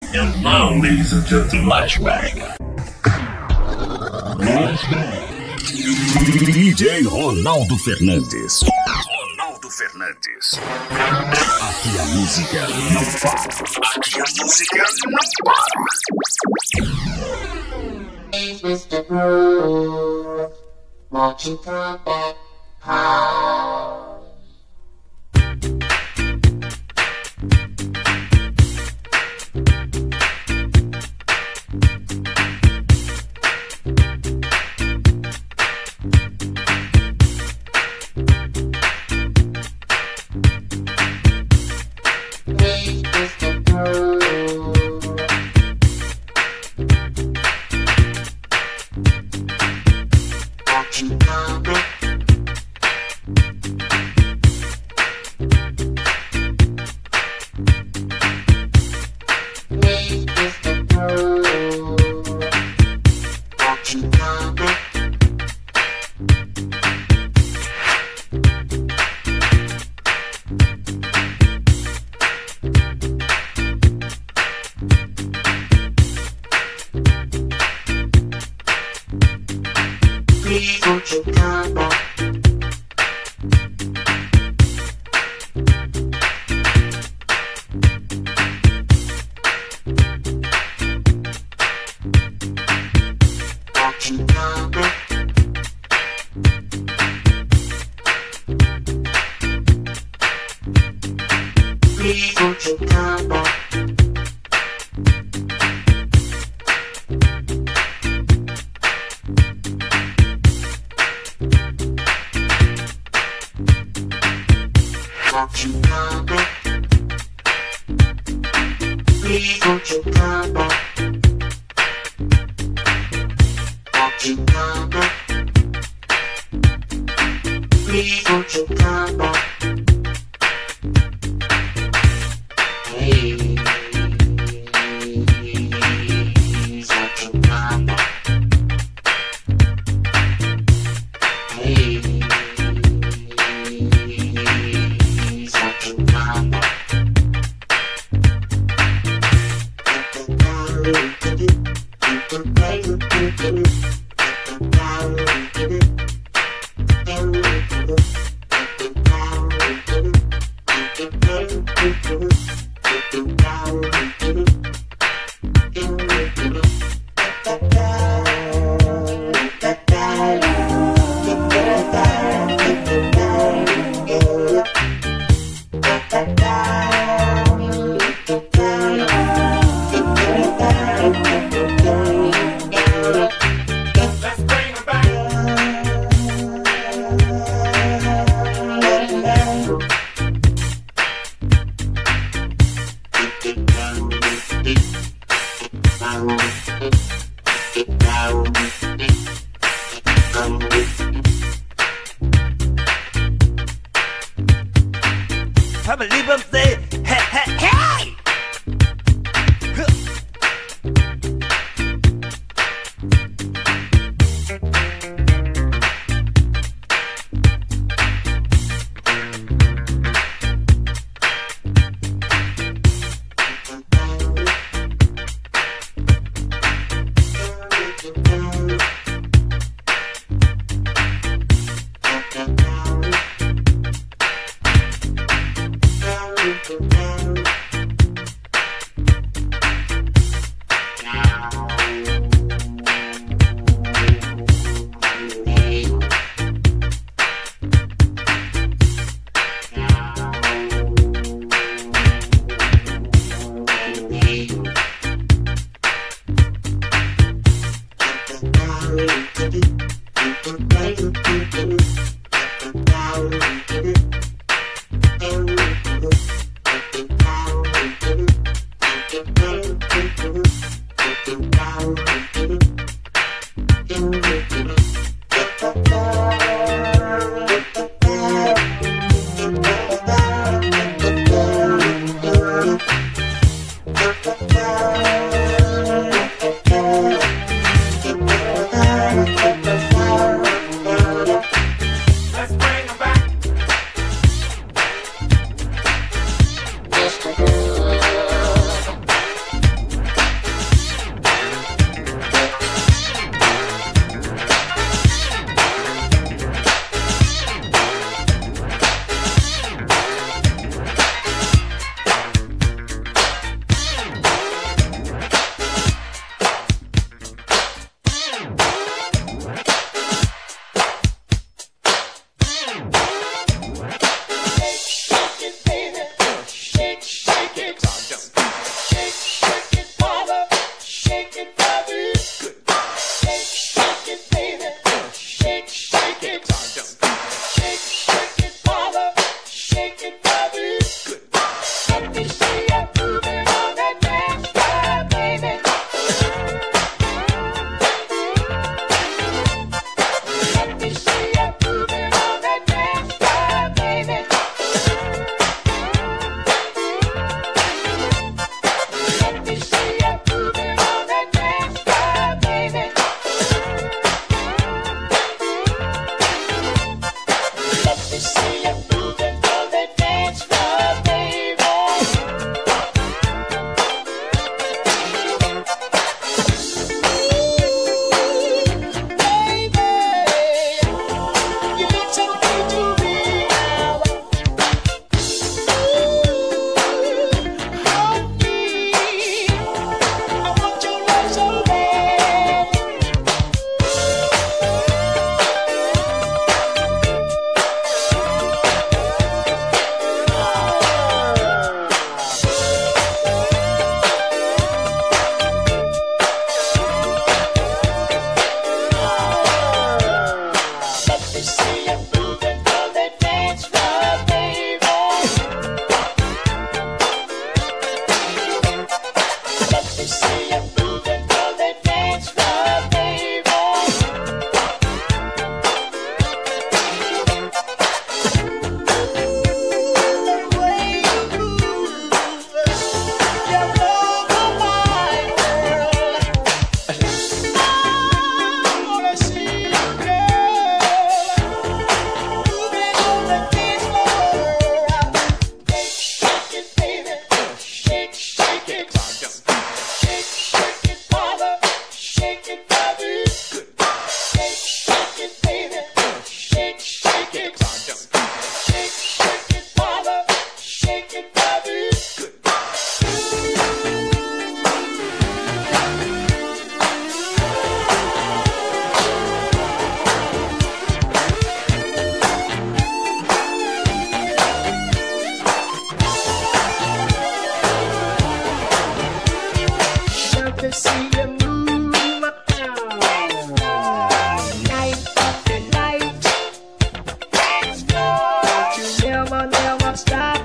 And now, ladies and gentlemen, Flashback. DJ Ronaldo Fernandes. Ronaldo Fernandes. Aqui a música não para. Aqui a música não para. It's Mr. Groove, marching through that house. to see you move. Night after night, don't you never, never stop.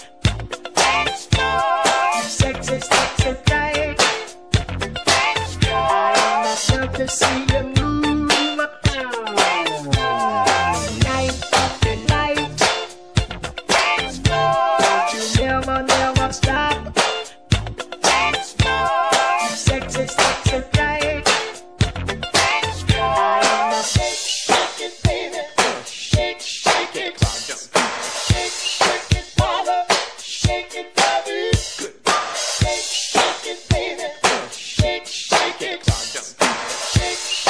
Sexy, sexy tight. I love to see you move. Night after night, don't you never, never stop. Sexy, sexy tight. I love shake it, baby. Shake, shake it. Shake, shake it, mother. Shake it, baby. Shake, shake it, baby. Shake, shake it. Shake,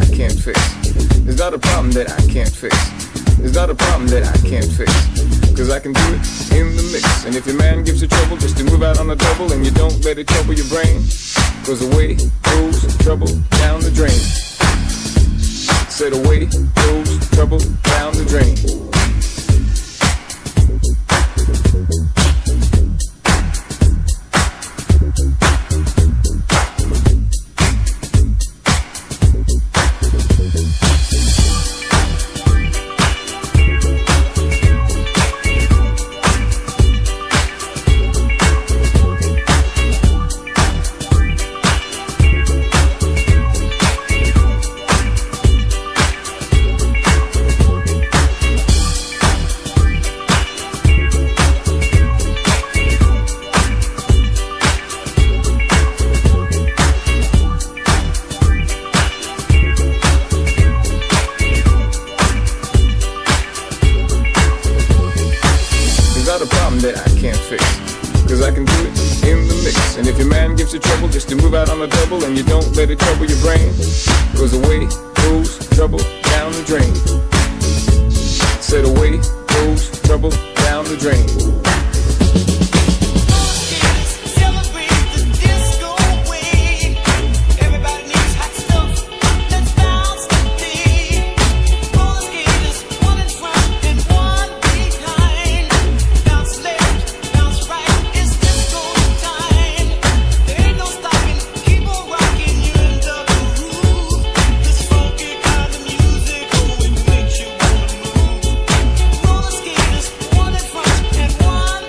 can't fix. There's not a problem that I can't fix. There's not a problem that I can't fix. Cause I can do it in the mix. And if your man gives you trouble just to move out on a double, and you don't let it trouble your brain, cause away goes trouble down the drain. Said away goes trouble down the drain. That I can't fix, cause I can do it in the mix. And if your man gives you trouble just to move out on a double, and you don't let it trouble your brain, cause away goes trouble down the drain. Said away goes trouble down the drain. One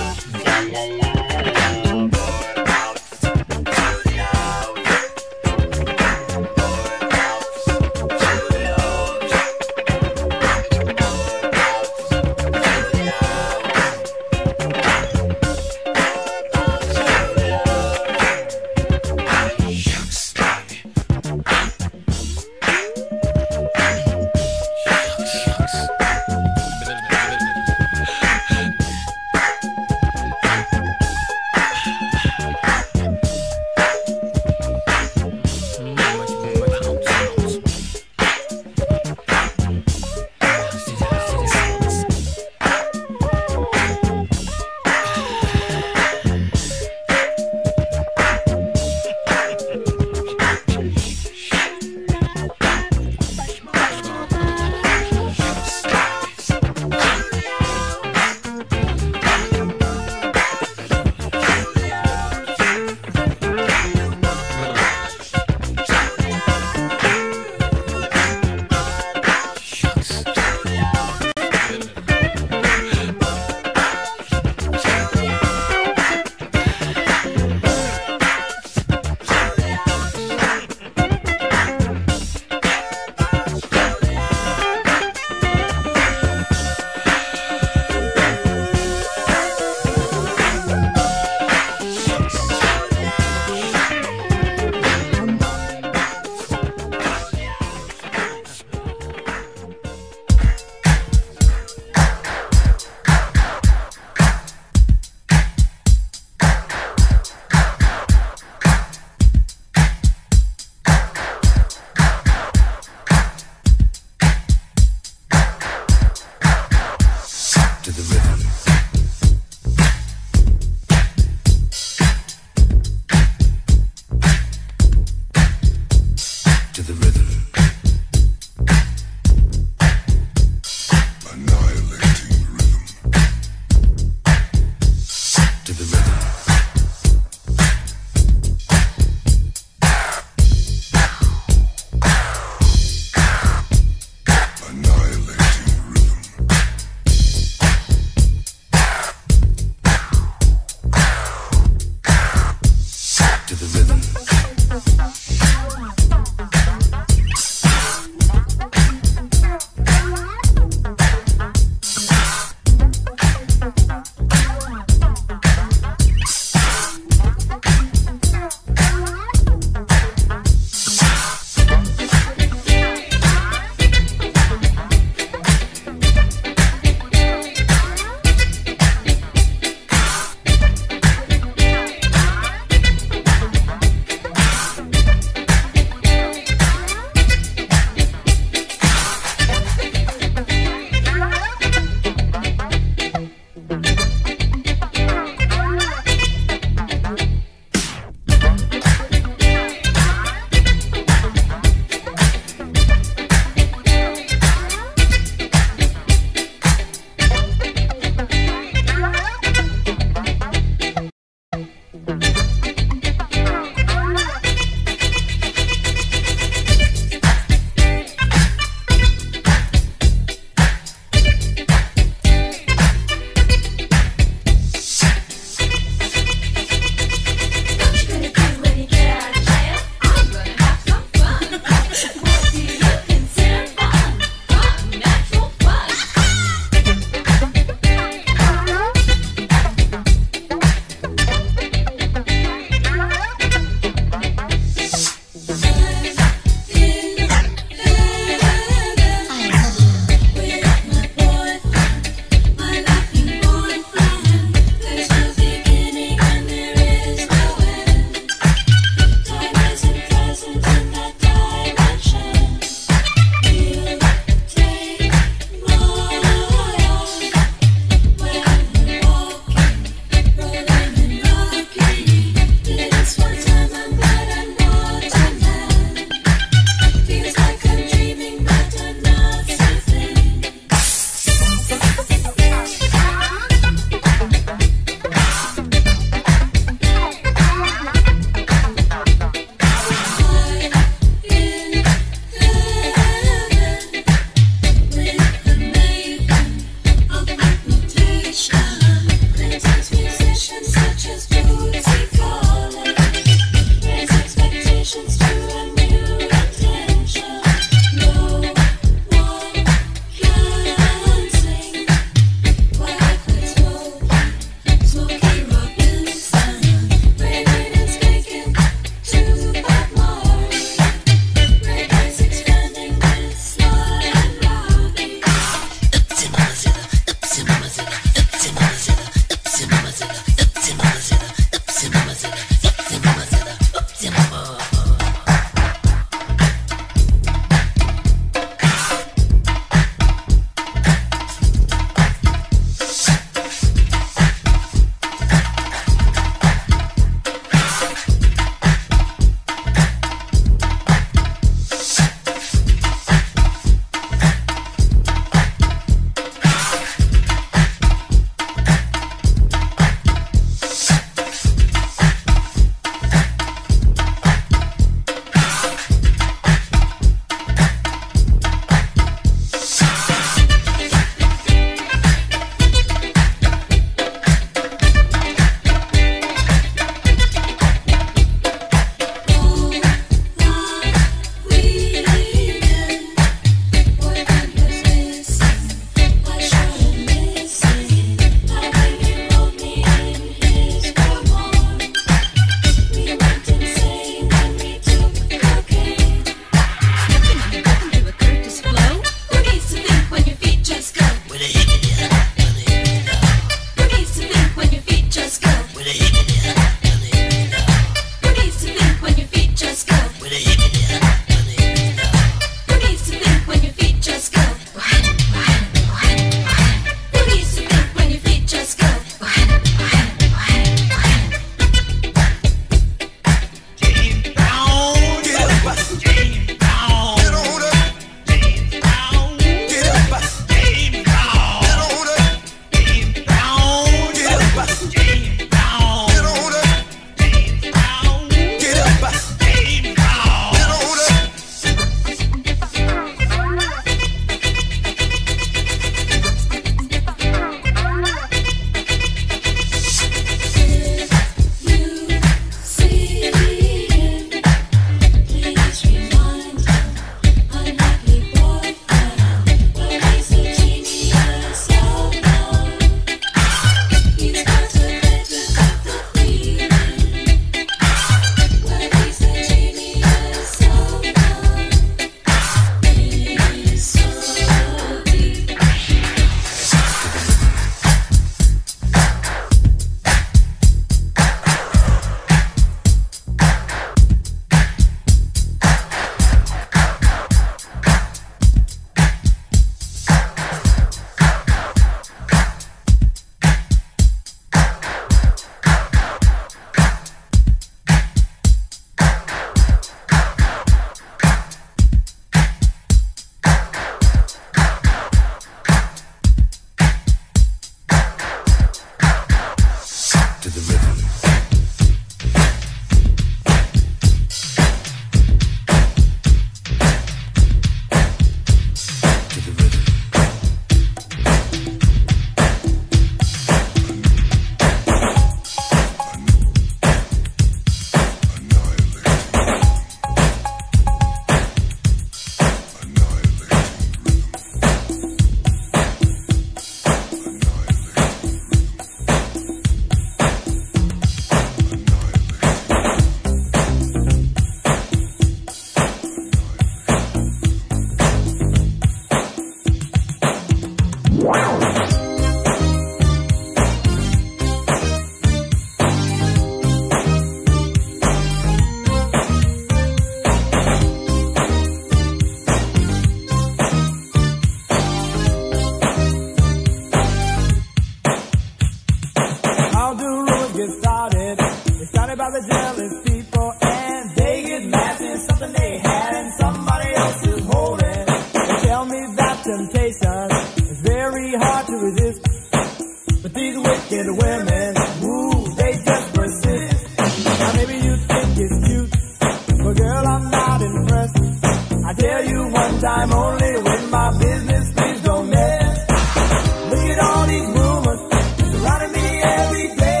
get started. They started by the jealous people, and they get mad at something they had and somebody else is holding. They tell me that temptation is very hard to resist, but these wicked women, ooh, they just persist. Now maybe you think it's cute, but girl, I'm not impressed. I tell you one time only, when my business, please don't mess. Look at all these rumors surrounding me every day.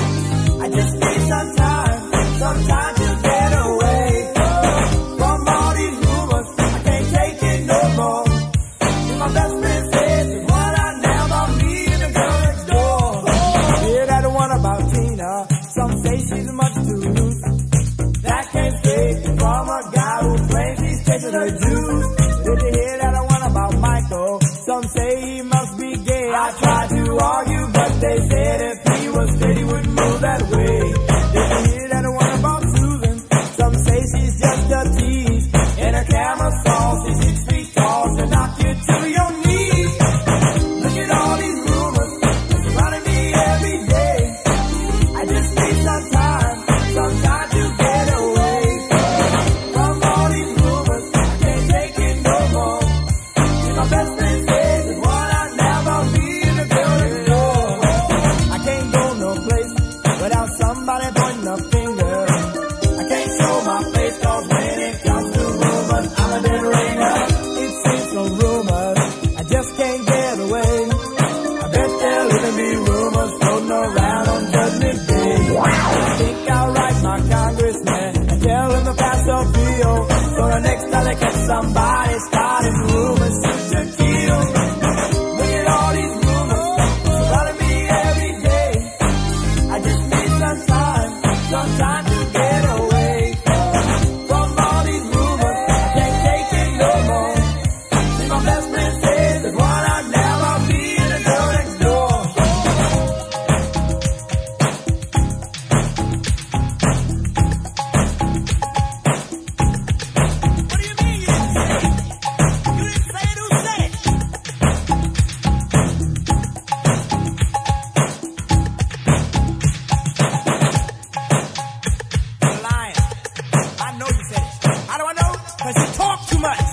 I just need some time to get away from all these rumors. I can't take it no more. My best friend says it's what I never meet in the girl next door. Hear that one about Tina? Some say she's much too loose. That can't escape from a guy who claims he's chasing her juice. Did you hear that one about Michael? Some say he must be gay. I tried to argue, but they said if he was straight, he wouldn't move that way. Did you hear that one about Susan? Some say she's just a tease. In her camera saw, she's 6 feet tall, to knock you to your knees. Look at all these rumors surrounding me every day. I just need some time to get away from all these rumors. I can't take it no more. My best friend says it's what I never be in the girl next door. I can't go no place without somebody pointing a finger. I can't show my face, cause when it comes to rumors, I'm a dead ringer. It seems some rumors, I just can't get away. I bet there'll even be rumors floating around on Judgment Day. I think I'll write my congressman and tell him to pass a bill, so the next time they catch somebody starting rumors, shoot to kill. Look at all these rumors surrounding me every day. I just need some time to get away from all these rumors. I can't take it no more. See, my best friend says that what I never be in the girl next door. What do you mean you didn't say it? You didn't say it, who said it? You're lying. I know you said it. How do I know? Because you talk too much.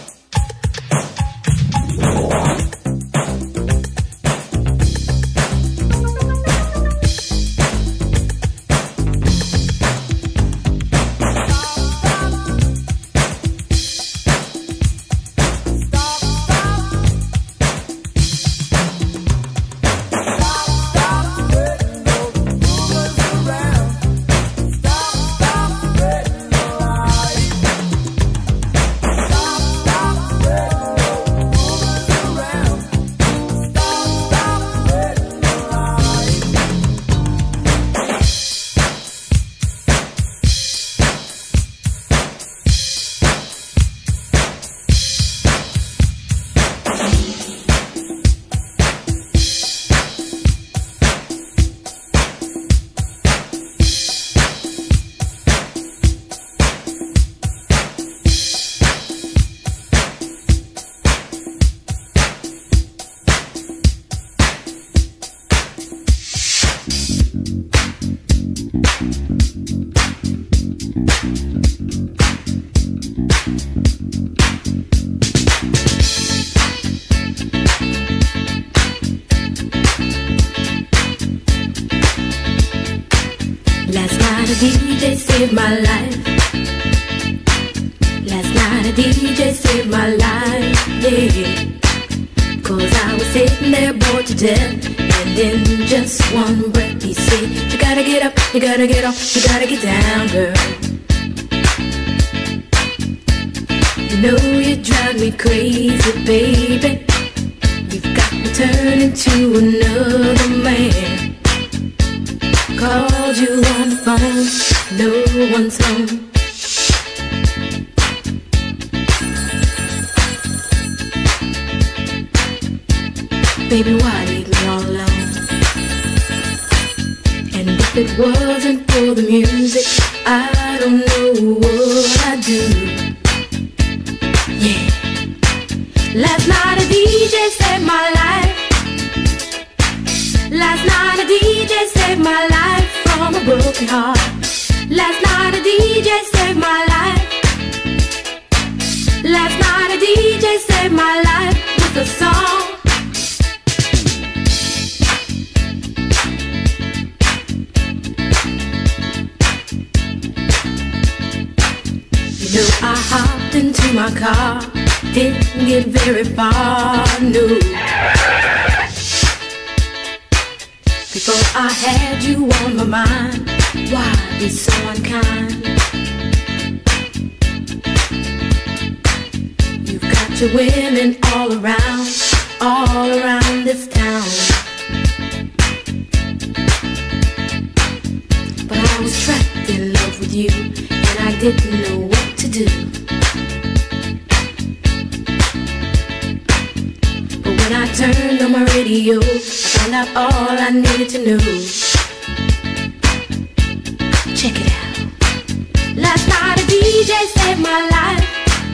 Last night a DJ saved my life. Last night a DJ saved my life, yeah. 'Cause I was sitting there bored to death, and in just one breath he said, you gotta get up, you gotta get off, you gotta get down, girl. You know you drive me crazy, baby. You've got me turning to another man. Called you on the phone, no one's home. Baby, why leave me all alone? And if it wasn't for the music, I don't know what I'd do. Yeah. Last night a DJ saved my life. Last night a DJ saved my life. broken heart. Last night a DJ saved my life. Last night a DJ saved my life with a song. You know I hopped into my car, didn't get very far, no. Before I had you on my mind, why be so unkind? You've got your women all around this town. But I was trapped in love with you, and I didn't know what to do. But when I turned on my radio, I found out all I needed to know. Check it out. Last night a DJ saved my life.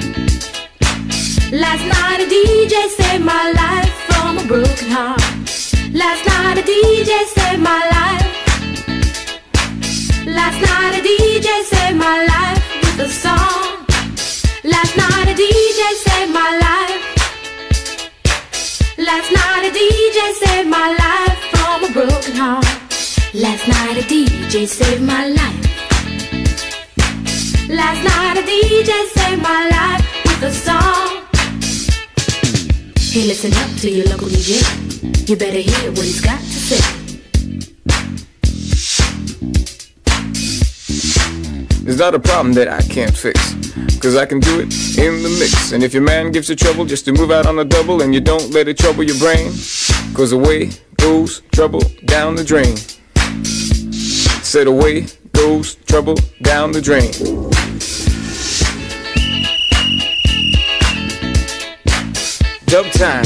Last night a DJ saved my life from a broken heart. Last night a DJ saved my life. Last night a DJ saved my life with a song. Last night a DJ saved my life. Last night a DJ saved my life from a broken heart. Last night a DJ saved my life. Last night a DJ saved my life with a song. Hey, listen up to your local DJ. You better hear what he's got to say. It's not a problem that I can't fix, 'cause I can do it in the mix. And if your man gives you trouble just to move out on a double, and you don't let it trouble your brain, 'cause away goes trouble down the drain. Said away goes trouble down the drain. Dub time.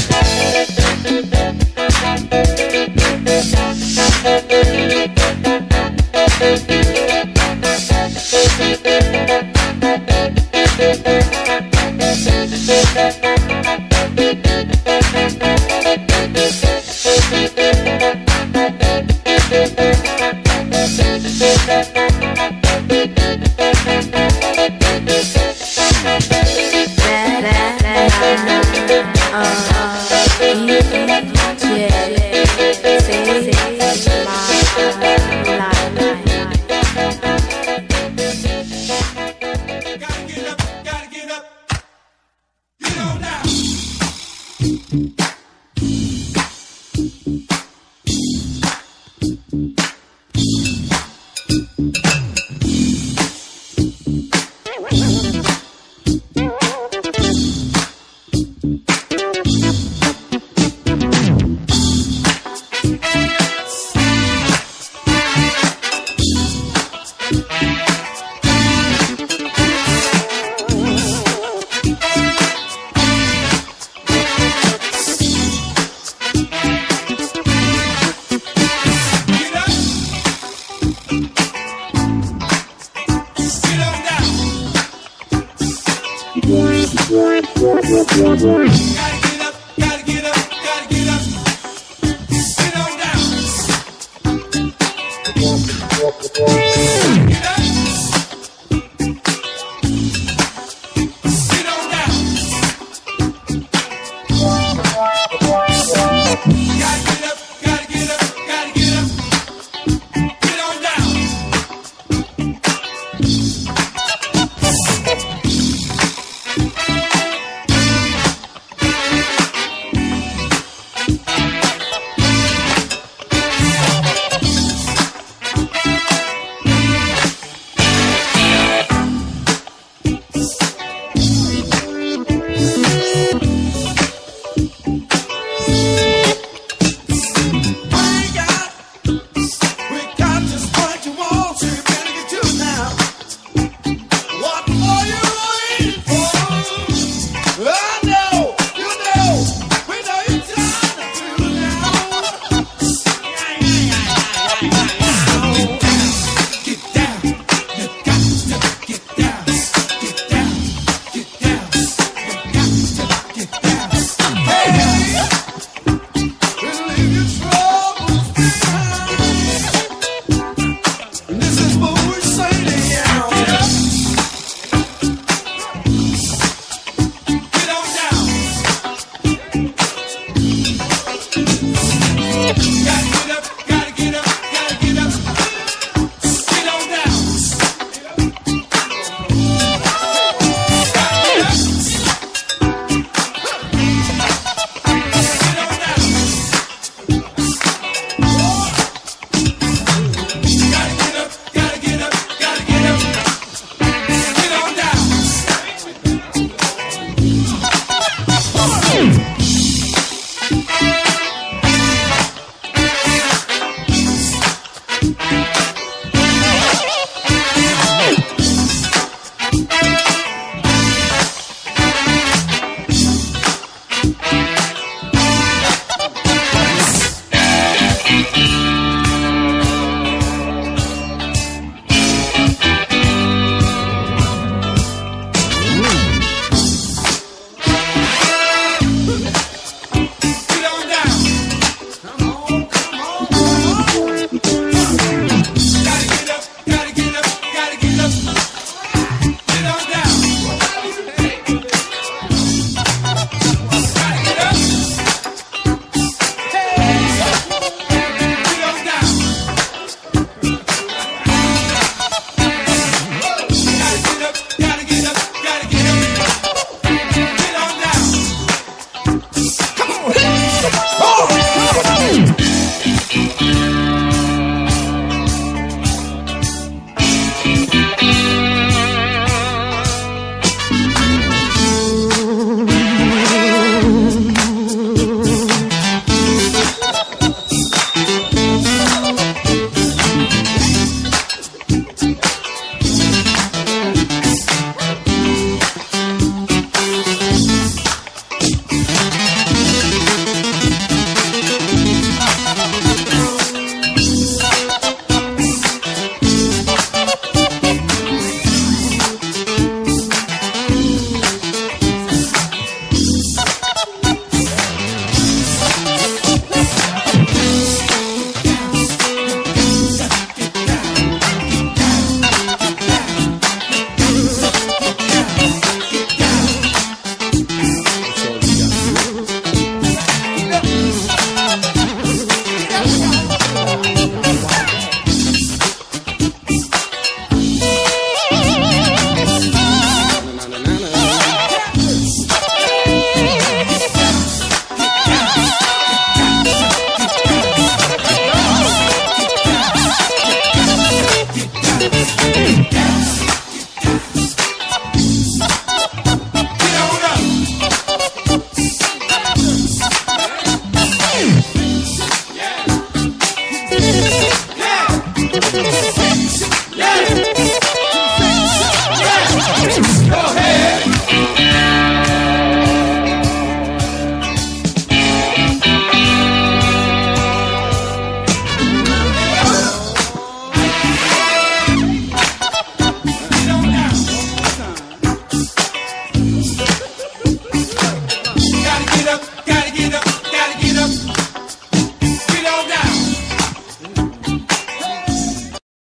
Thank you.